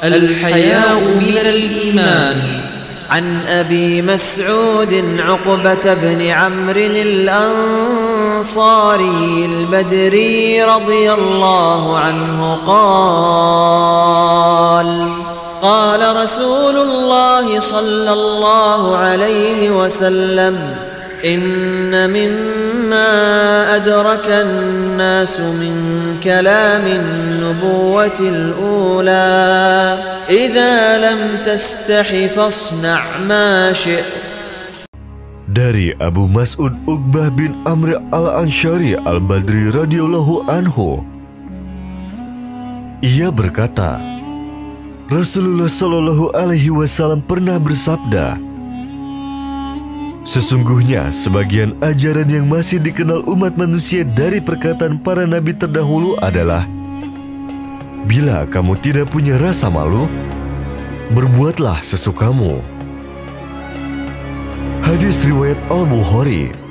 الحياء من الإيمان. عن أبي مسعود عقبة بن عمرو الأنصاري البدري رضي الله عنه قال رسول الله صلى الله عليه وسلم إن مما أدرك الناس من كلام النبوة الأولى إذا لم تستح فاصنع ما شئت. Dari Abu Mas'ud Uqbah bin Amr al-Ansyari al-Badri radhiyallahu anhu, ia berkata, Rasulullah Shallallahu Alaihi Wasallam pernah bersabda, sesungguhnya sebagian ajaran yang masih dikenal umat manusia dari perkataan para nabi terdahulu adalah, bila kamu tidak punya rasa malu, berbuatlah sesukamu. Hadis riwayat Al-Bukhari.